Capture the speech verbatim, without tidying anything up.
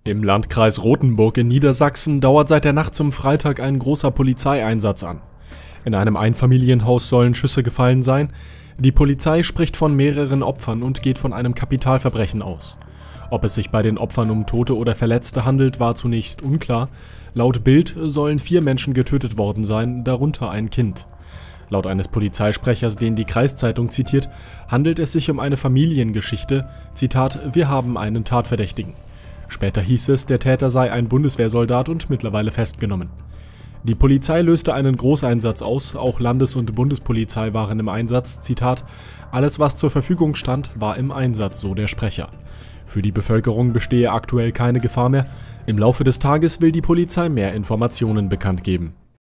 Im Landkreis Rothenburg in Niedersachsen dauert seit der Nacht zum Freitag ein großer Polizeieinsatz an. In einem Einfamilienhaus sollen Schüsse gefallen sein. Die Polizei spricht von mehreren Opfern und geht von einem Kapitalverbrechen aus. Ob es sich bei den Opfern um Tote oder Verletzte handelt, war zunächst unklar. Laut Bild sollen vier Menschen getötet worden sein, darunter ein Kind. Laut eines Polizeisprechers, den die Kreiszeitung zitiert, handelt es sich um eine Familiengeschichte. Zitat: Wir haben einen Tatverdächtigen. Später hieß es, der Täter sei ein Bundeswehrsoldat und mittlerweile festgenommen. Die Polizei löste einen Großeinsatz aus, auch Landes- und Bundespolizei waren im Einsatz. Zitat: Alles, was zur Verfügung stand, war im Einsatz, so der Sprecher. Für die Bevölkerung bestehe aktuell keine Gefahr mehr. Im Laufe des Tages will die Polizei mehr Informationen bekannt geben.